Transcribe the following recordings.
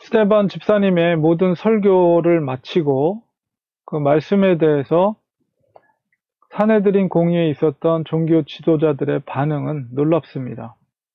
스테반 집사님의 모든 설교를 마치고 그 말씀에 대해서 사내들인 공의에 있었던 종교 지도자들의 반응은 놀랍습니다.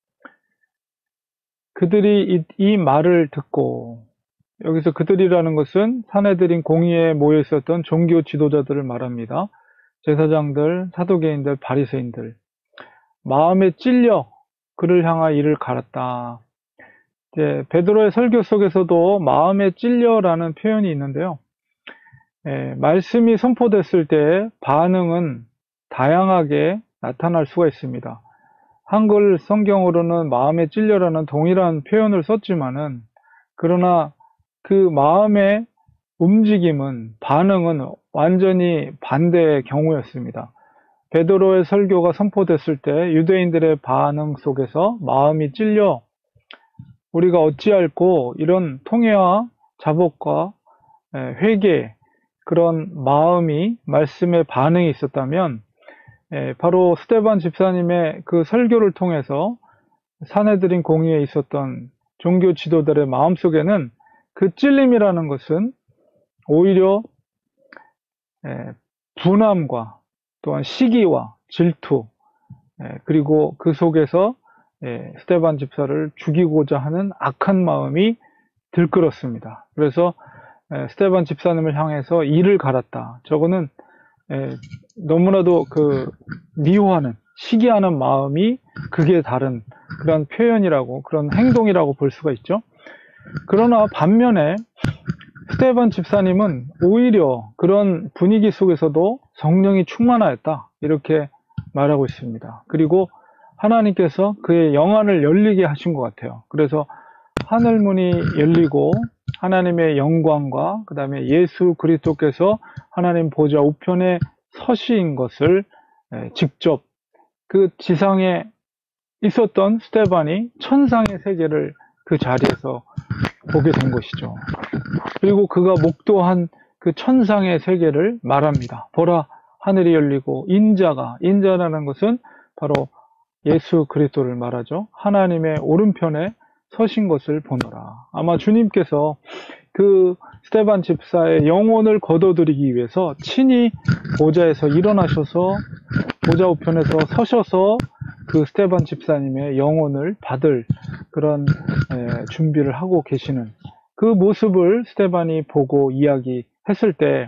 그들이 이 말을 듣고, 여기서 그들이라는 것은 사내들인 공의에 모여 있었던 종교 지도자들을 말합니다. 제사장들, 사두개인들, 바리새인들. 마음에 찔려 그를 향하여 이를 갈았다. 베드로의 설교 속에서도 마음에 찔려라는 표현이 있는데요. 말씀이 선포됐을 때 반응은 다양하게 나타날 수가 있습니다. 한글 성경으로는 마음에 찔려라는 동일한 표현을 썼지만은, 그러나 그 마음의 움직임은, 반응은 완전히 반대의 경우였습니다. 베드로의 설교가 선포됐을 때 유대인들의 반응 속에서 마음이 찔려 우리가 어찌할꼬, 이런 통회와 자복과 회개, 그런 마음이, 말씀에 반응이 있었다면, 바로 스데반 집사님의 그 설교를 통해서 사내들인 공의에 있었던 종교 지도들의 마음속에는 그 찔림이라는 것은 오히려 분함과 또한 시기와 질투, 그리고 그 속에서 스데반 집사를 죽이고자 하는 악한 마음이 들끓었습니다. 그래서 스데반 집사님을 향해서 이를 갈았다. 저거는 너무나도 미워하는, 시기하는 마음이 극에 다른 그런 표현이라고, 그런 행동이라고 볼 수가 있죠. 그러나 반면에 스데반 집사님은 오히려 그런 분위기 속에서도 성령이 충만하였다, 이렇게 말하고 있습니다. 그리고 하나님께서 그의 영안을 열리게 하신 것 같아요. 그래서 하늘문이 열리고 하나님의 영광과 그 다음에 예수 그리스도께서 하나님 보좌 우편에 서신 것을 직접 그 지상에 있었던 스데반이 천상의 세계를 그 자리에서 보게 된 것이죠. 그리고 그가 목도한 그 천상의 세계를 말합니다. 보라, 하늘이 열리고 인자라는 것은 바로 예수 그리스도를 말하죠. 하나님의 오른편에 서신 것을 보노라. 아마 주님께서 그 스데반 집사의 영혼을 거둬들이기 위해서 친히 보좌에서 일어나셔서 보좌 우편에서 서셔서 그 스데반 집사님의 영혼을 받을 그런 준비를 하고 계시는 그 모습을 스데반이 보고 이야기했을 때,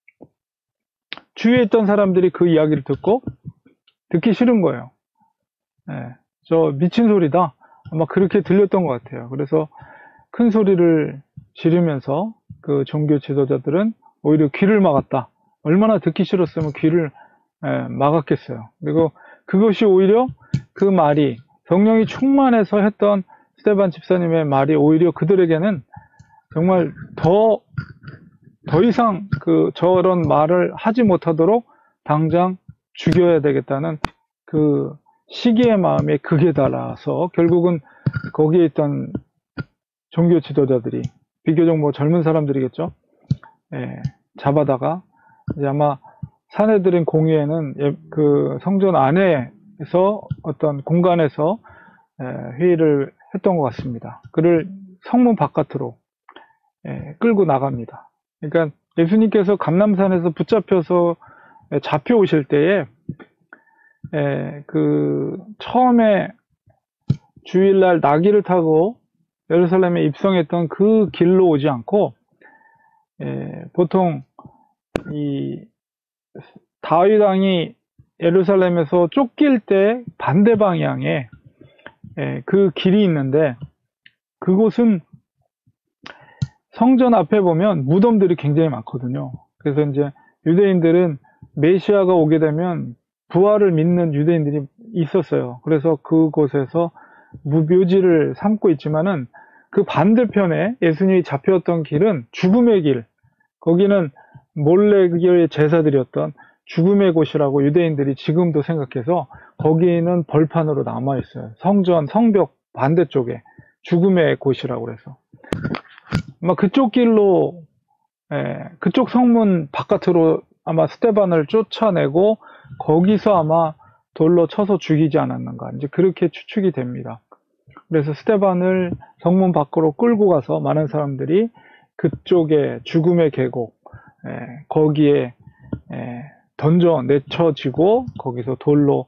주위에 있던 사람들이 그 이야기를 듣기 싫은 거예요. 저 미친 소리다, 아마 그렇게 들렸던 것 같아요. 그래서 큰 소리를 지르면서 그 종교 지도자들은 오히려 귀를 막았다. 얼마나 듣기 싫었으면 귀를 막았겠어요. 그리고 그것이 오히려, 그 말이, 성령이 충만해서 했던 스데반 집사님의 말이 오히려 그들에게는 정말 더 이상 저런 말을 하지 못하도록 당장 죽여야 되겠다는 그 시기의 마음에 극에 달아서 결국은 거기에 있던 종교 지도자들이, 비교적 젊은 사람들이겠죠, 잡아다가 이제 아마 사내들인 공의회는 그 성전 안에서 어떤 공간에서 회의를 했던 것 같습니다. 그를 성문 바깥으로 끌고 나갑니다. 그러니까 예수님께서 감람산에서 붙잡혀서 잡혀오실 때에 처음에 주일날 나귀를 타고 예루살렘에 입성했던 그 길로 오지 않고, 보통 이 다윗 왕이 예루살렘에서 쫓길 때 반대 방향에 그 길이 있는데, 그곳은 성전 앞에 보면 무덤들이 굉장히 많거든요. 그래서 이제 유대인들은 메시아가 오게 되면 부활을 믿는 유대인들이 있었어요. 그래서 그곳에서 묘지를 삼고 있지만은, 그 반대편에 예수님이 잡혔던 길은 죽음의 길, 거기는 몰래의 제사들이었던 죽음의 곳이라고 유대인들이 지금도 생각해서 거기는 벌판으로 남아있어요. 성벽 반대쪽에 죽음의 곳이라고 그래서 아마 그쪽 길로, 그쪽 성문 바깥으로 아마 스데반을 쫓아내고 거기서 아마 돌로 쳐서 죽이지 않았는가, 이제 그렇게 추측이 됩니다. 그래서 스데반을 성문 밖으로 끌고 가서 많은 사람들이 그쪽에 죽음의 계곡, 거기에 던져 내쳐지고 거기서 돌로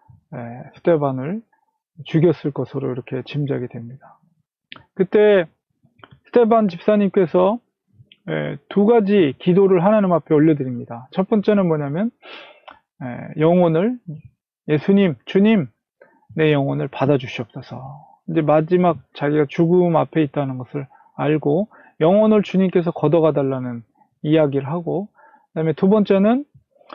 스데반을 죽였을 것으로 이렇게 짐작이 됩니다. 그때 스데반 집사님께서 두 가지 기도를 하나님 앞에 올려드립니다. 첫 번째는 뭐냐면 영혼을 예수님, 주님, 내 영혼을 받아주시옵소서. 이제 마지막 자기가 죽음 앞에 있다는 것을 알고 영혼을 주님께서 걷어가달라는 이야기를 하고, 그 다음에 두 번째는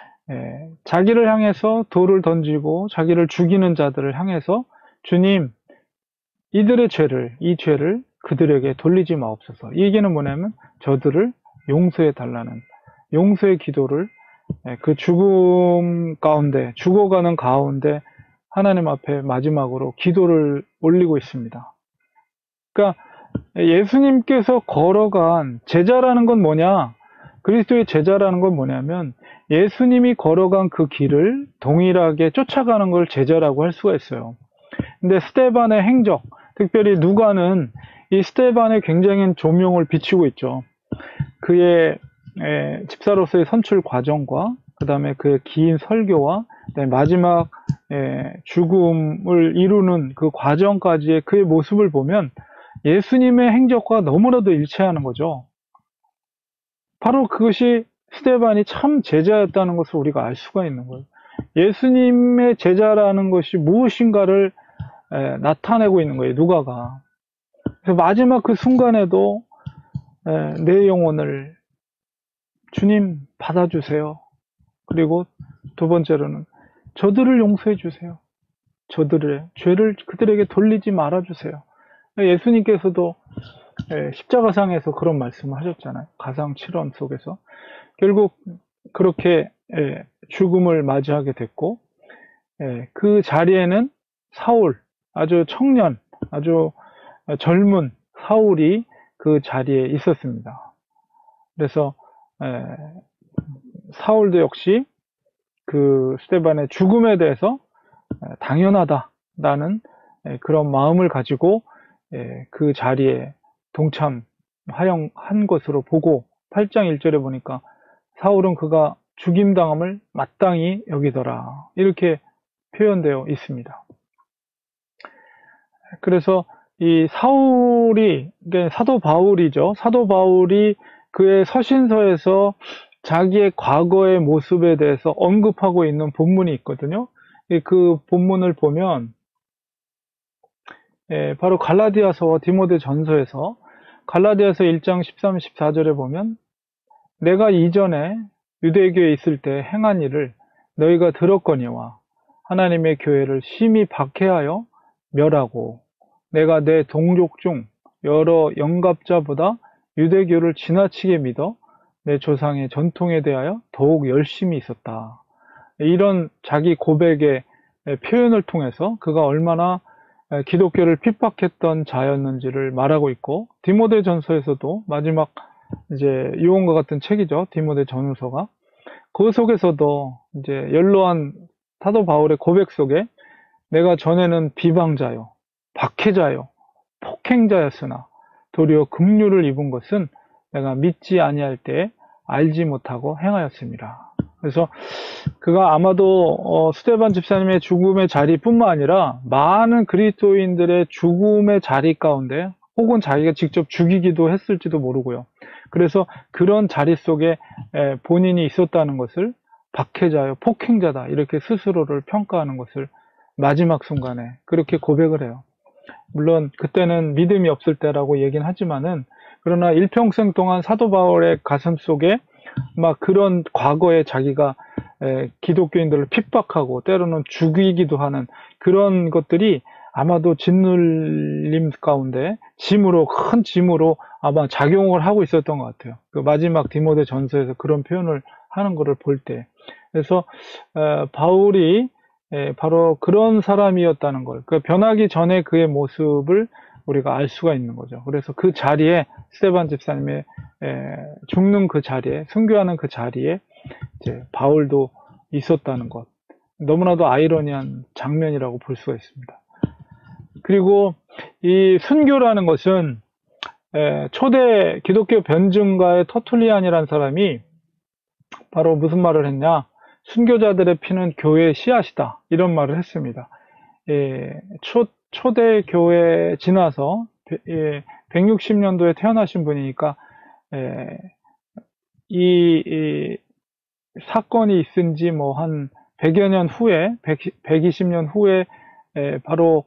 자기를 향해서 돌을 던지고 자기를 죽이는 자들을 향해서 주님, 이들의 죄를, 이 죄를 그들에게 돌리지 마옵소서. 이 얘기는 뭐냐면 저들을 용서해 달라는 용서의 기도를 그 죽음 가운데, 죽어가는 가운데 하나님 앞에 마지막으로 기도를 올리고 있습니다. 그러니까 예수님께서 걸어간 제자라는 건 뭐냐? 그리스도의 제자라는 건 뭐냐면 예수님이 걸어간 그 길을 동일하게 쫓아가는 걸 제자라고 할 수가 있어요. 근데 스데반의 행적, 특별히 누가는 이 스데반에 굉장히 조명을 비치고 있죠. 그의 집사로서의 선출 과정과 그 다음에 그의 긴 설교와 마지막 죽음을 이루는 그 과정까지의 그의 모습을 보면 예수님의 행적과 너무나도 일치하는 거죠. 바로 그것이 스데반이 참 제자였다는 것을 우리가 알 수가 있는 거예요. 예수님의 제자라는 것이 무엇인가를 나타내고 있는 거예요, 누가가. 그래서 마지막 그 순간에도 내 영혼을 주님 받아주세요. 그리고 두 번째로는 저들을 용서해 주세요. 저들의 죄를 그들에게 돌리지 말아주세요. 예수님께서도 십자가상에서 그런 말씀을 하셨잖아요. 가상 7원 속에서. 결국 그렇게 죽음을 맞이하게 됐고, 그 자리에는 사울, 아주 청년, 아주 젊은 사울이 그 자리에 있었습니다. 그래서 사울도 역시 그 스데반의 죽음에 대해서 당연하다라는 그런 마음을 가지고 그 자리에 동참한 것으로 보고 8장 1절에 보니까 사울은 그가 죽임당함을 마땅히 여기더라 이렇게 표현되어 있습니다. 그래서 이 사울이, 사도 바울이죠. 사도 바울이 그의 서신서에서 자기의 과거의 모습에 대해서 언급하고 있는 본문이 있거든요. 그 본문을 보면 바로 갈라디아서와 디모데 전서에서 갈라디아서 1장 13, 14절에 보면 내가 이전에 유대교에 있을 때 행한 일을 너희가 들었거니와 하나님의 교회를 심히 박해하여 멸하고 내가 내 동족 중 여러 영갑자보다 유대교를 지나치게 믿어 내 조상의 전통에 대하여 더욱 열심히 있었다. 이런 자기 고백의 표현을 통해서 그가 얼마나 기독교를 핍박했던 자였는지를 말하고 있고, 디모데 전서에서도 마지막 이제 유언과 같은 책이죠. 디모데 전후서가. 그 속에서도 이제 연로한 사도 바울의 고백 속에 내가 전에는 비방자요, 박해자요, 폭행자였으나 도리어 긍휼을 입은 것은 내가 믿지 아니할 때 알지 못하고 행하였습니다. 그래서 그가 아마도 스데반 집사님의 죽음의 자리뿐만 아니라 많은 그리스도인들의 죽음의 자리 가운데 혹은 자기가 직접 죽이기도 했을지도 모르고요. 그래서 그런 자리 속에 본인이 있었다는 것을 박해자요, 폭행자다 이렇게 스스로를 평가하는 것을 마지막 순간에 그렇게 고백을 해요. 물론 그때는 믿음이 없을 때라고 얘기는 하지만은, 그러나 일평생 동안 사도 바울의 가슴 속에 막 그런 과거에 자기가 기독교인들을 핍박하고 때로는 죽이기도 하는 그런 것들이 아마도 짓눌림 가운데 큰 짐으로 아마 작용을 하고 있었던 것 같아요. 그 마지막 디모데 전서에서 그런 표현을 하는 것을 볼 때. 그래서 바울이 바로 그런 사람이었다는 걸, 그 변하기 전에 그의 모습을 우리가 알 수가 있는 거죠. 그래서 그 자리에 스데반 집사님의 죽는 그 자리에, 순교하는 그 자리에 이제 바울도 있었다는 것, 너무나도 아이러니한 장면이라고 볼 수가 있습니다. 그리고 이 순교라는 것은 초대 기독교 변증가의 터툴리안이라는 사람이 바로 무슨 말을 했냐? 순교자들의 피는 교회의 씨앗이다. 이런 말을 했습니다. 초대 교회에 지나서 160년도에 태어나신 분이니까 이 사건이 있은 지 뭐 한 100여 년 후에 120년 후에 바로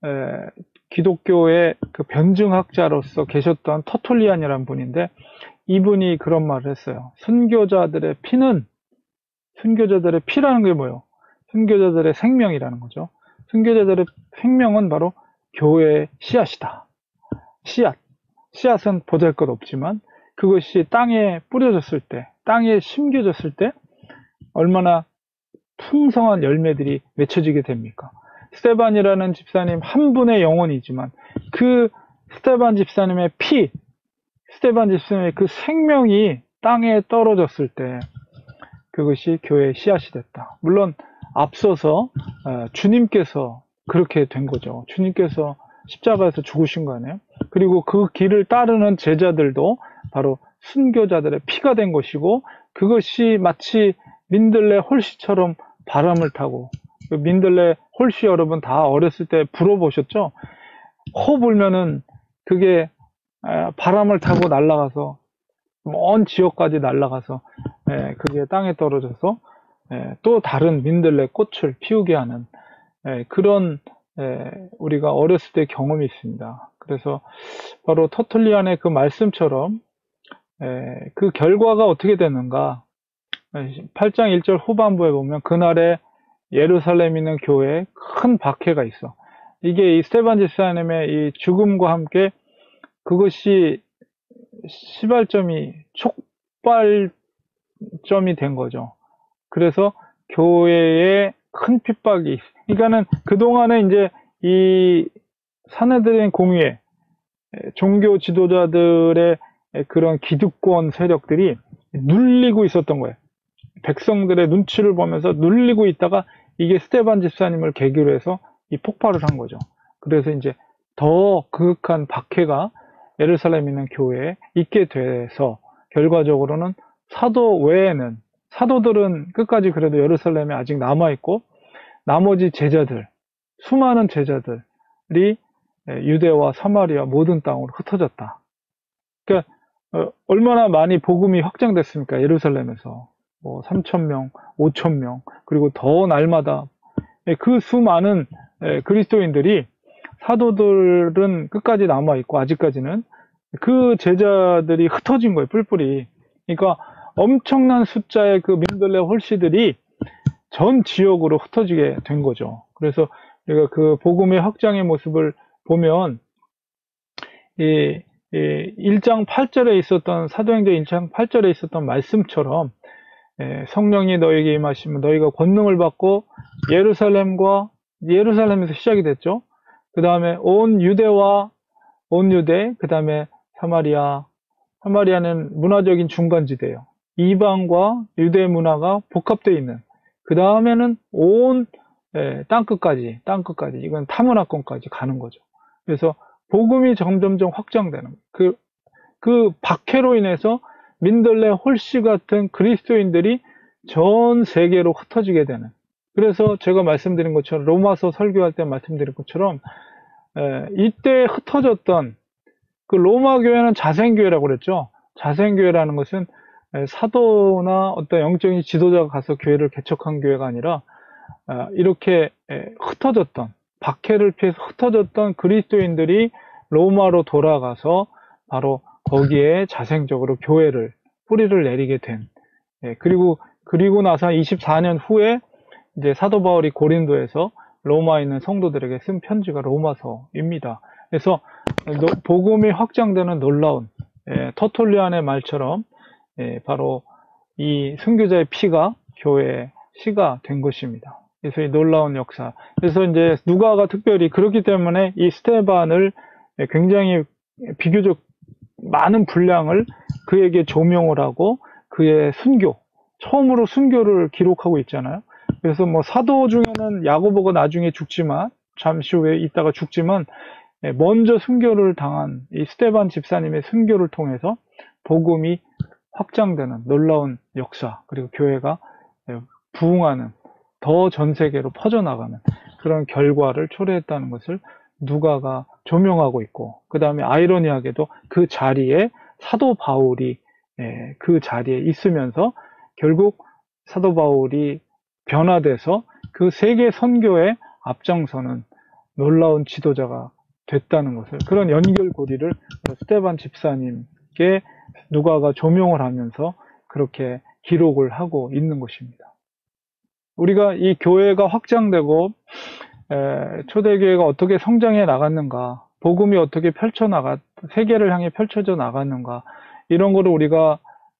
기독교의 그 변증학자로서 계셨던 터툴리안이라는 분인데, 이분이 그런 말을 했어요. 순교자들의 피라는 게 뭐예요? 순교자들의 생명이라는 거죠. 순교자들의 생명은 바로 교회의 씨앗이다. 씨앗은 보잘것없지만 그것이 땅에 뿌려졌을 때, 땅에 심겨졌을 때 얼마나 풍성한 열매들이 맺혀지게 됩니까? 스테반이라는 집사님 한 분의 영혼이지만 그 스테반 집사님의 스테반 집사님의 그 생명이 땅에 떨어졌을 때 그것이 교회의 씨앗이 됐다. 물론 앞서서 주님께서 그렇게 된 거죠. 주님께서 십자가에서 죽으신 거 아니에요? 그리고 그 길을 따르는 제자들도 바로 순교자들의 피가 된 것이고, 그것이 마치 민들레 홀씨처럼 바람을 타고, 민들레 홀씨 여러분 다 어렸을 때 불어보셨죠? 호 불면은 그게 바람을 타고 날아가서 먼 지역까지 날아가서 그게 땅에 떨어져서 또 다른 민들레 꽃을 피우게 하는 그런 우리가 어렸을 때 경험이 있습니다. 그래서 바로 터툴리안의 그 말씀처럼 그 결과가 어떻게 되는가, 8장 1절 후반부에 보면 그날에 예루살렘에 있는 교회에 큰 박해가 있어. 이게 이 스테반 집사님의 이 죽음과 함께 그것이 촉발점이 된 거죠. 그래서 교회에 큰 핍박이, 그러니까는 그동안에 이제 이 사내들인 공의회, 종교 지도자들의 그런 기득권 세력들이 눌리고 있었던 거예요. 백성들의 눈치를 보면서 눌리고 있다가 이게 스테반 집사님을 계기로 해서 이 폭발을 한 거죠. 그래서 이제 더 그윽한 박해가 예루살렘에 있는 교회에 있게 돼서 결과적으로는 사도 외에는, 사도들은 끝까지 그래도 예루살렘에 아직 남아있고 나머지 제자들, 수많은 제자들이 유대와 사마리아 모든 땅으로 흩어졌다. 그러니까 얼마나 많이 복음이 확장됐습니까? 예루살렘에서 뭐 3,000명, 5,000명, 그리고 더 날마다 그 수많은 그리스도인들이, 사도들은 끝까지 남아있고 아직까지는 그 제자들이 흩어진 거예요, 뿔뿔이. 그러니까 엄청난 숫자의 그 민들레 홀씨들이 전 지역으로 흩어지게 된 거죠. 그래서 우리가 그 복음의 확장의 모습을 보면 1장 8절에 있었던, 사도행전 1장 8절에 있었던 말씀처럼 성령이 너에게 임하시면 너희가 권능을 받고 예루살렘에서 시작이 됐죠. 그 다음에 온 유대, 그 다음에 사마리아는 문화적인 중간지대예요. 이방과 유대 문화가 복합되어 있는, 그 다음에는 온 땅끝까지, 이건 타문화권까지 가는 거죠. 그래서 복음이 점점점 확장되는, 그 박해로 인해서 민들레 홀씨 같은 그리스도인들이 전 세계로 흩어지게 되는. 그래서 제가 말씀드린 것처럼, 로마서 설교할 때 말씀드린 것처럼 이때 흩어졌던 그 로마 교회는 자생교회라고 그랬죠. 자생교회라는 것은 사도나 어떤 영적인 지도자가 가서 교회를 개척한 교회가 아니라 이렇게 흩어졌던, 박해를 피해서 ht어졌던 그리스도인들이 로마로 돌아가서 바로 거기에 자생적으로 뿌리를 내리게 된, 그리고 나서 24년 후에 이제 사도 바울이 고린도에서 로마에 있는 성도들에게 쓴 편지가 로마서입니다. 그래서 복음이 확장되는 놀라운, 터툴리안의 말처럼 바로 이 순교자의 피가 교회의 씨가 된 것입니다. 그래서 이 놀라운 역사. 그래서 이제 누가가 특별히 그렇기 때문에 이 스테반을 굉장히 비교적 많은 분량을 그에게 조명을 하고 그의 처음으로 순교를 기록하고 있잖아요. 그래서 뭐 사도 중에는 야고보가 나중에 죽지만 잠시 후에 있다가 죽지만 먼저 순교를 당한 이 스데반 집사님의 순교를 통해서 복음이 확장되는 놀라운 역사, 그리고 교회가 부흥하는, 더 전 세계로 퍼져나가는 그런 결과를 초래했다는 것을 누가가 조명하고 있고, 그 다음에 아이러니하게도 그 자리에 사도 바울이 그 자리에 있으면서 결국 사도 바울이 변화돼서 그 세계 선교에 앞장서는 놀라운 지도자가 됐다는 것을, 그런 연결고리를 스데반 집사님께 누가가 조명을 하면서 그렇게 기록을 하고 있는 것입니다. 우리가 이 교회가 확장되고 초대교회가 어떻게 성장해 나갔는가, 복음이 어떻게 세계를 향해 펼쳐져 나갔는가, 이런 거를 우리가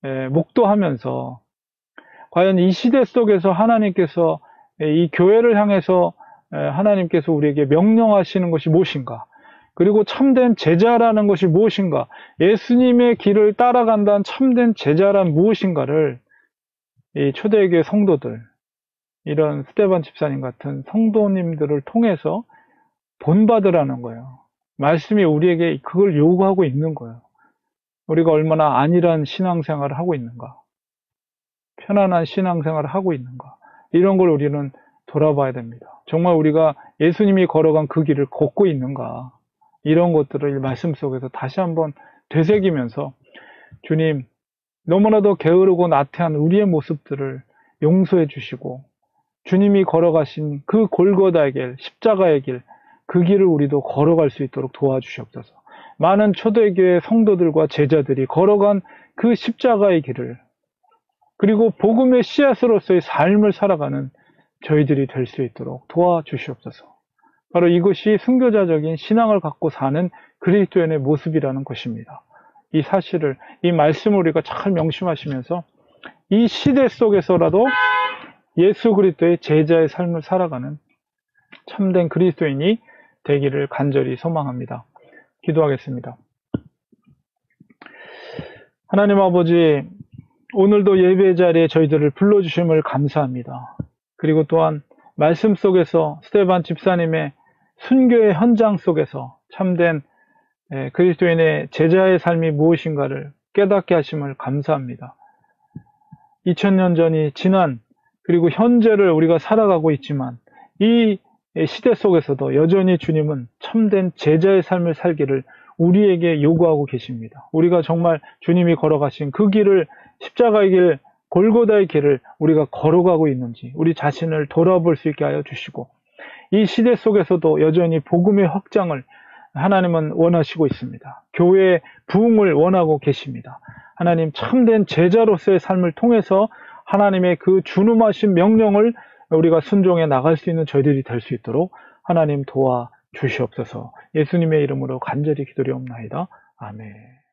목도하면서 과연 이 시대 속에서 하나님께서 이 교회를 향해서 하나님께서 우리에게 명령하시는 것이 무엇인가, 그리고 참된 제자라는 것이 무엇인가, 예수님의 길을 따라간다는 참된 제자란 무엇인가를 이 초대교회 성도들, 이런 스데반 집사님 같은 성도님들을 통해서 본받으라는 거예요. 말씀이 우리에게 그걸 요구하고 있는 거예요. 우리가 얼마나 안일한 신앙생활을 하고 있는가, 편안한 신앙생활을 하고 있는가, 이런 걸 우리는 돌아봐야 됩니다. 정말 우리가 예수님이 걸어간 그 길을 걷고 있는가, 이런 것들을 말씀 속에서 다시 한번 되새기면서, 주님, 너무나도 게으르고 나태한 우리의 모습들을 용서해 주시고, 주님이 걸어가신 그 골고다의 길, 십자가의 길, 그 길을 우리도 걸어갈 수 있도록 도와주시옵소서. 많은 초대교회 성도들과 제자들이 걸어간 그 십자가의 길을, 그리고 복음의 씨앗으로서의 삶을 살아가는 저희들이 될 수 있도록 도와주시옵소서. 바로 이것이 순교자적인 신앙을 갖고 사는 그리스도인의 모습이라는 것입니다. 이 사실을, 이 말씀을 우리가 잘 명심하시면서 이 시대 속에서라도 예수 그리스도의 제자의 삶을 살아가는 참된 그리스도인이 되기를 간절히 소망합니다. 기도하겠습니다. 하나님 아버지, 오늘도 예배 자리에 저희들을 불러주심을 감사합니다. 그리고 또한 말씀 속에서 스데반 집사님의 순교의 현장 속에서 참된 그리스도인의 제자의 삶이 무엇인가를 깨닫게 하심을 감사합니다. 2000년 전이 지난, 그리고 현재를 우리가 살아가고 있지만 이 시대 속에서도 여전히 주님은 참된 제자의 삶을 살기를 우리에게 요구하고 계십니다. 우리가 정말 주님이 걸어가신 그 길을, 십자가의 길, 골고다의 길을 우리가 걸어가고 있는지 우리 자신을 돌아볼 수 있게 하여 주시고, 이 시대 속에서도 여전히 복음의 확장을 하나님은 원하시고 있습니다. 교회의 부흥을 원하고 계십니다. 하나님, 참된 제자로서의 삶을 통해서 하나님의 그 준엄하신 명령을 우리가 순종해 나갈 수 있는 저희들이 될 수 있도록 하나님 도와 주시옵소서. 예수님의 이름으로 간절히 기도리옵나이다. 아멘.